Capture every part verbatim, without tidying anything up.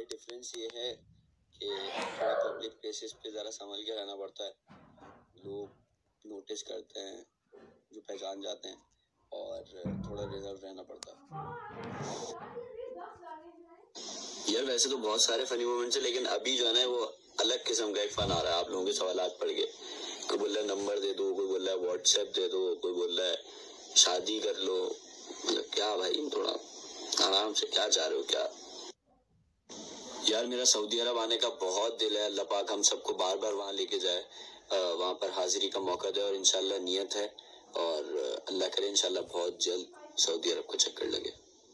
Difference ये है कि थोड़ा पब्लिक प्लेसेस पे ज़रा संभल के रहना पड़ता है, लोग नोटिस करते हैं जो पहचान जाते हैं, और थोड़ा रिजर्व रहना पड़ता है। यार वैसे तो बहुत सारे फनी मोमेंट्स है, लेकिन अभी जो है ना वो अलग किस्म का एक फन आ रहा है। आप लोगों के सवालात पढ़ के, कोई बोल रहा है नंबर दे दो, कोई बोल रहा है व्हाट्सएप दे दो, कोई बोल रहा है शादी कर लो। मतलब क्या भाई, थोड़ा आराम से, क्या चाह रहे हो क्या? यार मेरा सऊदी अरब आने का बहुत दिल है, अल्लाह पाक हम सबको बार बार वहाँ लेके जाए, वहाँ पर हाजिरी का मौका दे, और इंशाल्लाह नियत है, और अल्लाह करे इंशाल्लाह बहुत जल्द सऊदी अरब को चक्कर लगे।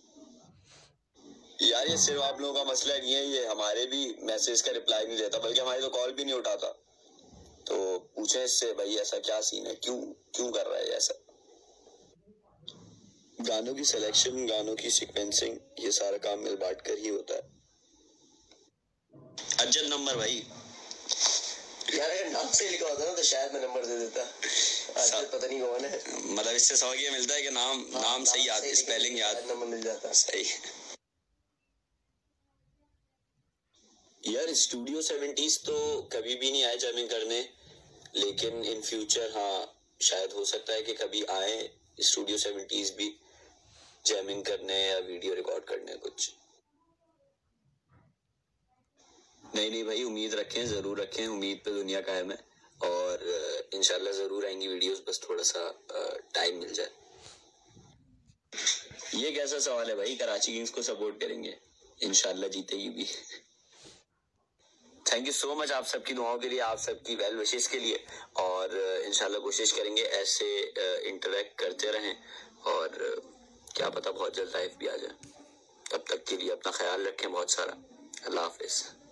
यार ये सिर्फ आप लोगों का मसला नहीं है, ये हमारे भी मैसेज का रिप्लाई नहीं देता, बल्कि हमारी तो कॉल भी नहीं उठाता। तो पूछे इससे भाई ऐसा क्या सीन है, क्यों क्यों कर रहा है ऐसा? गानों की सिलेक्शन, गानों की सीक्वेंसिंग, ये सारा काम मिल बांट कर ही होता है। अज्जद नंबर भाई। यार अगर नाम से लिखा होता ना तो शायद मैं नंबर दे देता। अज्जद पता नहीं कौन है, मतलब इससे समझ ये मिलता है कि नाम हाँ, नाम सही याद, स्पेलिंग याद, नंबर मिल जाता। सही। यार स्टूडियो सेवेंटीज तो कभी भी नहीं आए जैमिंग करने, लेकिन इन फ्यूचर हाँ शायद हो सकता है कि कभी आए स्टूडियो सेवेंटीज भी जैमिंग करने या वीडियो रिकॉर्ड करने कुछ। नहीं नहीं भाई, उम्मीद रखें, जरूर रखें, उम्मीद पे दुनिया कायम है, और इंशाल्लाह जरूर आएंगी वीडियोस, बस थोड़ा सा टाइम मिल जाए। ये कैसा सवाल है भाई? कराची किंग्स को सपोर्ट करेंगे, इंशाल्लाह जीतेगी भी। थैंक यू सो मच आप सबकी दुआओं के लिए, आप सबकी वेल विशेस के लिए, और इंशाल्लाह कोशिश करेंगे ऐसे इंटरेक्ट करते रहें, और क्या पता बहुत जल्द लाइफ भी आ जाए। तब तक के लिए अपना ख्याल रखें बहुत सारा। अल्लाह हाफिज।